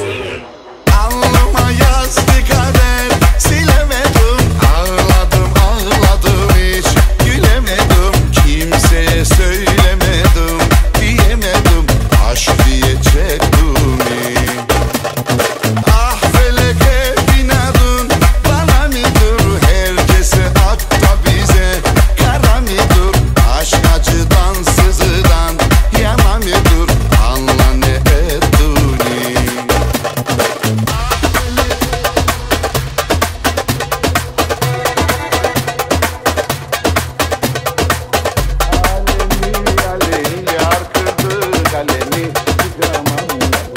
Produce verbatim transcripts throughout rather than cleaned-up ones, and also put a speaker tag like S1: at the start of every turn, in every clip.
S1: Alnıma yazdı kader, silemedim. Ağladım ağladım hiç gülemedim. Kimseye söylemedim, diyemedim. Aşk diye çektim. Ah felek hep inadın, bana mıdır? Herkese hatta bize kara mıdır? Aşk acıdan sızıdan yana mıdır? Anla ne ettiğini. Alemi alemi yar kırdı kalemi, çıkamam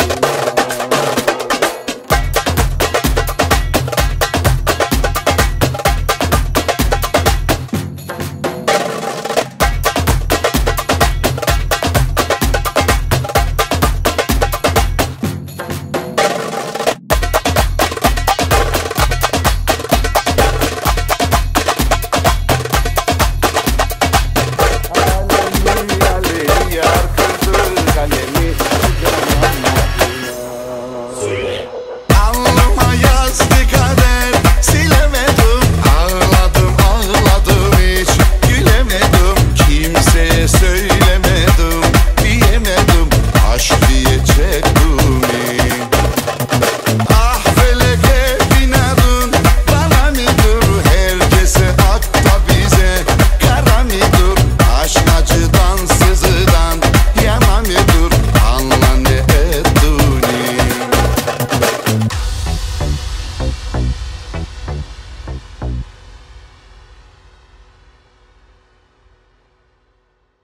S1: Alnıma yazdı kader, silemedim. Ağladım ağladım hiç gülemedim. Kimseye söylemedim, diyemedim. Aşk diye çektim.